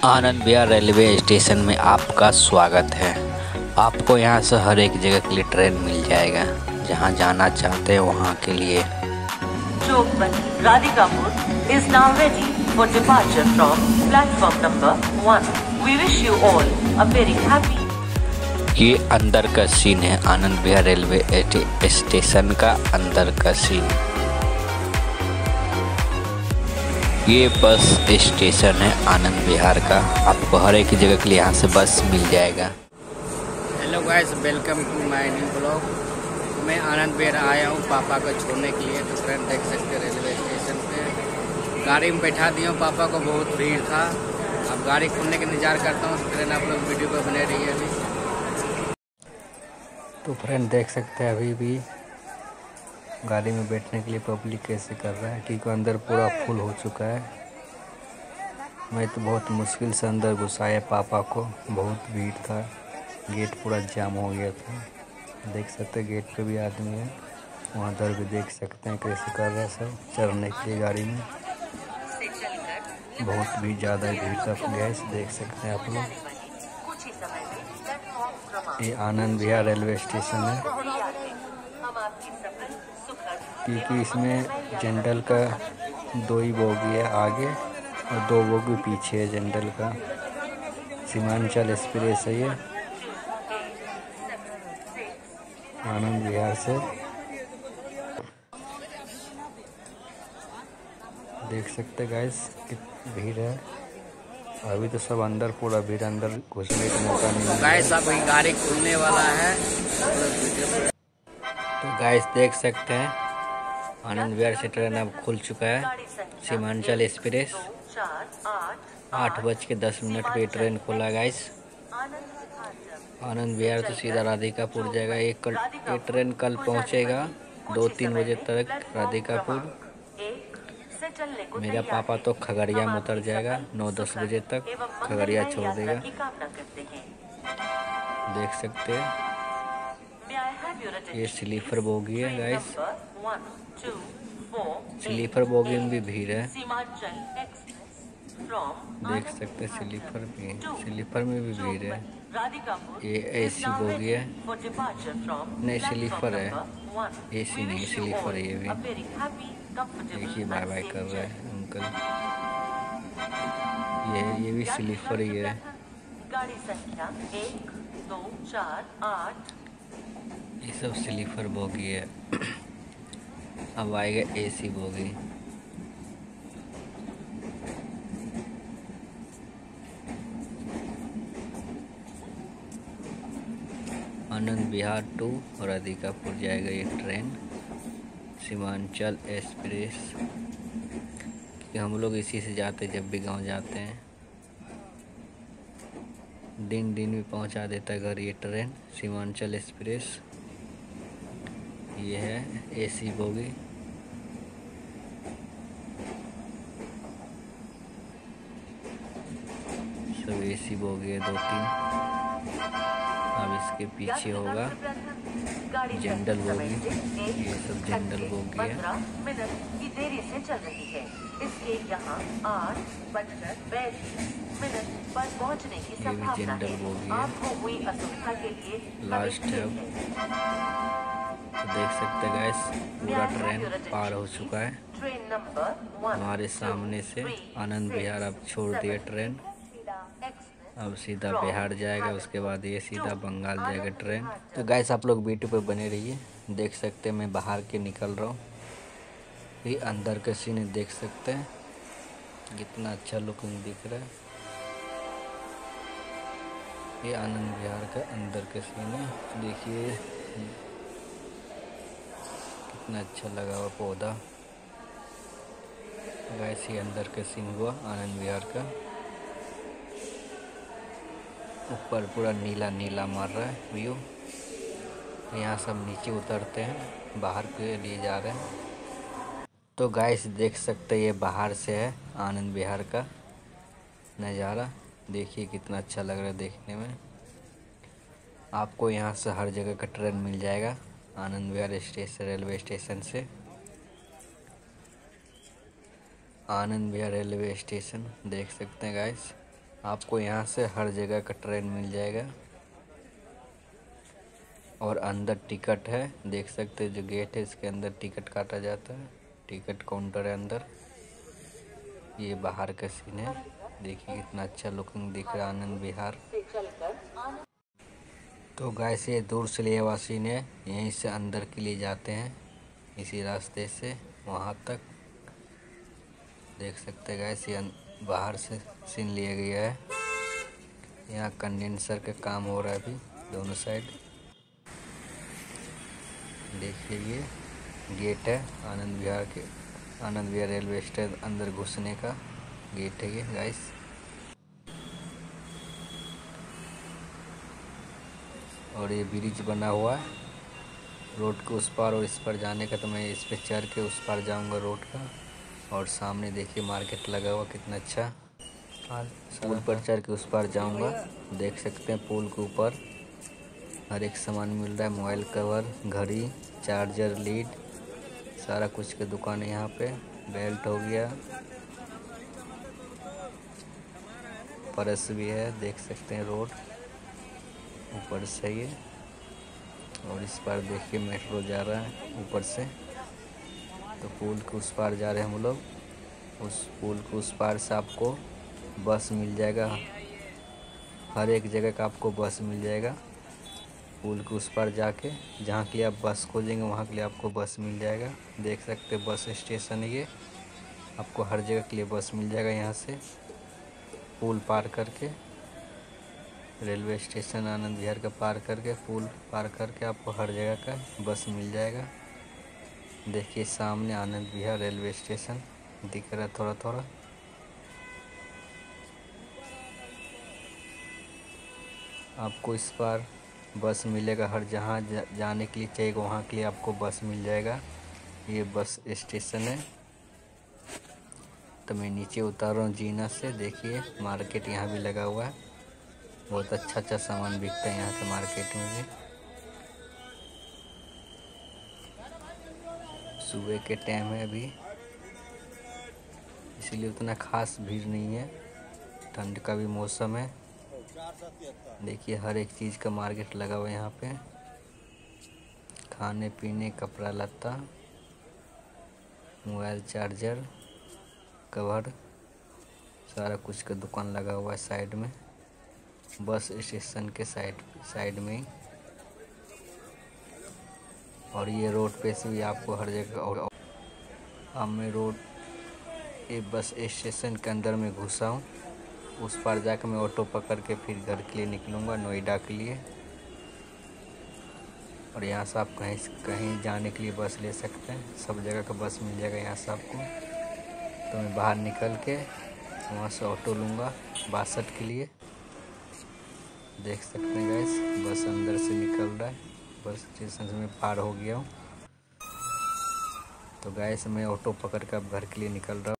Anand Vihar railway station में आपका स्वागत है। आपको यहाँ से हर एक जगह के लिए ट्रेन मिल जाएगा। जहाँ जाना चाहते हैं वहाँ के लिए। Chowkbani, Radhikapur is now ready for departure from platform number 1. We wish you all a very happy. ये अंदर का सीन है आनंद विहार रेलवे स्टेशन का अंदर का सीन। ये बस स्टेशन है आनंद विहार का। आपको हर एक जगह के लिए यहाँ से बस मिल जाएगा। Hello guys, welcome to my new blog. मैं आनंद विहार आया हूँ पापा को छोड़ने के लिए। तो फ्रेंड देख सकते हैं रेलवे स्टेशन पे गाड़ी में बैठा दिया हूँ पापा को। बहुत भीड़ था। अब गाड़ी खुलने का इंतजार करता हूँ। फ्रेंड आप लोग वीडियो पर बने रहिए अभी। तो फ्रेंड देख सकते हैं अभी भी गाड़ी में बैठने के लिए पब्लिक कैसे कर रहा है, क्योंकि अंदर पूरा फुल हो चुका है। मैं तो बहुत मुश्किल से अंदर घुसाया पापा को। बहुत भीड़ था, गेट पूरा जाम हो गया था। देख सकते हैं गेट पे भी आदमी है। वहाँ उधर भी देख सकते हैं कैसे कर रहा है सब चढ़ने के लिए गाड़ी में। बहुत भी ज़्यादा भीड़ था गैस, देख सकते हैं आप लोग। ये आनंद विहार रेलवे स्टेशन है, क्योंकि इसमें जनरल का 2 ही बोगी है आगे और 2 बोगी पीछे है जनरल का। सीमांचल एक्सप्रेस है ये आनंद विहार से। देख सकते गाइस कितनी भीड़ है। अभी तो सब अंदर पूरा भीड़, अंदर घुसने का मौका नहीं है गाइस। अब गाड़ी खुलने वाला है। तो गाइस देख सकते हैं आनंद विहार से ट्रेन अब खुल चुका है। सीमांचल एक्सप्रेस 8:10 पे ट्रेन खुला गाइस। आनंद विहार से सीधा राधिकापुर जाएगा। ये ट्रेन कल पहुंचेगा 2-3 बजे तक राधिकापुर। मेरा पापा तो खगड़िया में उतर जाएगा 9-10 बजे तक। खगड़िया छोड़ देगा। देख सकते हैं ये स्लीपर बोगी है गाइस। स्लीपर बोगी में भी भीड़ है, देख सकते हैं। स्लीपर में भी भीड़ है। ये एसी बोगी है, नहीं स्लीपर है, एसी नहीं स्लीपर है। ये भी देखिए बाय बाय कर रहे हैं अंकल। ये भी स्लीपर ही है। गाड़ी संख्या 1, 2, 4, 8। ये सब स्लीपर बोगी है। अब आएगा AC bogie. Anand Vihar to Radhikapur जाएगा ये ट्रेन सीमांचल एक्सप्रेस। कि हम लोग इसी से जाते जब भी गांव जाते हैं। दिन में पहुंचा देता है घर ये ट्रेन सीमांचल एक्सप्रेस। ये है एसी बोगी। सब एसी बोगी है 2-3। अब इसके पीछे होगा जनरल बोगी। ये सब जनरल बोगी है। 15 मिनट की देरी से चल रही है। इसके यहाँ 8:42 पर पहुँचने की संभावना है। आपको हुई असुविधा के लिए लास्ट है। तो देख सकते हैं गाइस पूरा ट्रेन पार हो चुका है। ट्रेन नंबर 1 हमारे सामने से आनंद विहार अब छोड़ दिया ट्रेन। अब सीधा बिहार जाएगा, उसके बाद ये सीधा बंगाल जाएगा ट्रेन। तो गाइस आप लोग वीडियो पर बने रहिए। देख सकते हैं मैं बाहर के निकल रहा हूँ। ये अंदर का सीन देख सकते हैं कितना अच्छा लुकिंग दिख रहा है। ये आनंद विहार का अंदर का सीन है। देखिए कितना अच्छा लगा हुआ पौधा। गाइस ये अंदर का सीन हुआ आनंद विहार का। ऊपर पूरा नीला नीला मार रहा है व्यू। यहाँ सब नीचे उतरते हैं, बाहर के लिए जा रहे हैं। तो गाइस देख सकते हैं ये बाहर से है आनंद विहार का नज़ारा। देखिए कितना अच्छा लग रहा है देखने में। आपको यहाँ से हर जगह का ट्रेन मिल जाएगा Anand Vihar station railway station से। आनंद विहार रेलवे स्टेशन देख सकते हैं गाइस। आपको यहाँ से हर जगह का ट्रेन मिल जाएगा। और अंदर टिकट है, देख सकते हैं जो गेट है इसके अंदर टिकट काटा जाता है। टिकट काउंटर है अंदर। ये बाहर का सीन है, देखिए कितना अच्छा लुकिंग दिख रहा है आनंद विहार। तो गाइस ये दूर से लिया हुआ सीन है, यहीं से अंदर के लिए जाते हैं इसी रास्ते से वहाँ तक। देख सकते हैं गाइस ये बाहर से सीन लिया गया है। यहाँ कंडेंसर का काम हो रहा है अभी दोनों साइड। देखिए ये गेट है आनंद विहार रेलवे स्टेशन अंदर घुसने का गेट है ये गाइस। और ये ब्रिज बना हुआ है रोड के उस पार और इस पर जाने का, तो मैं इस पे चढ़ के उस पार जाऊंगा रोड का। और सामने देखिए मार्केट लगा हुआ कितना अच्छा। पुल पर चढ़ के उस पार जाऊंगा। देख सकते हैं पुल के ऊपर हर एक सामान मिल रहा है, मोबाइल कवर, घड़ी, चार्जर, लीड, सारा कुछ की दुकान है यहाँ पे। बेल्ट हो गया, पर्स भी है, देख सकते हैं रोड ऊपर से ये। और इस पार देखिए मेट्रो जा रहा है ऊपर से। तो पुल के उस पार जा रहे हैं हम लोग। उस पुल के उस पार से आपको बस मिल जाएगा, हर एक जगह का आपको बस मिल जाएगा। पुल के उस पार जाके जहाँ के लिए आप बस खोजेंगे वहाँ के लिए आपको बस मिल जाएगा। देख सकते हैं बस स्टेशन है ये, आपको हर जगह के लिए बस मिल जाएगा। यहाँ से पुल पार करके रेलवे स्टेशन आनंद विहार का पार करके पुल पार करके आपको हर जगह का बस मिल जाएगा। देखिए सामने आनंद विहार रेलवे स्टेशन दिख रहा है थोड़ा थोड़ा। आपको इस पार बस मिलेगा, हर जहाँ जाने के लिए चाहिए वहाँ के लिए आपको बस मिल जाएगा। ये बस स्टेशन है। तो मैं नीचे उतार रहा हूँ जीना से। देखिए मार्केट यहाँ भी लगा हुआ है, बहुत अच्छा सामान बिकता है यहाँ के मार्केट में भी। सुबह के टाइम है अभी, इसीलिए उतना खास भीड़ नहीं है, ठंड का भी मौसम है। देखिए हर एक चीज़ का मार्केट लगा हुआ है यहाँ पे, खाने पीने, कपड़ा लत्ता, मोबाइल चार्जर, कवर, सारा कुछ का दुकान लगा हुआ है साइड में, बस स्टेशन के साइड में ही। और ये रोड पे से भी आपको हर जगह। और अब मैं रोड ये बस स्टेशन के अंदर में घुसा हूँ। उस पार जाकर मैं ऑटो पकड़ के फिर घर के लिए निकलूँगा, नोएडा के लिए। और यहाँ से आप कहीं जाने के लिए बस ले सकते हैं, सब जगह का बस मिल जाएगा यहाँ से आपको। तो मैं बाहर निकल के वहाँ से ऑटो लूँगा 62 के लिए। देख सकते हैं गाइस बस अंदर से निकल रहा है, बस स्टेशन से मैं पार हो गया हूँ। तो गाइस मैं ऑटो पकड़ कर अब घर के लिए निकल रहा हूँ।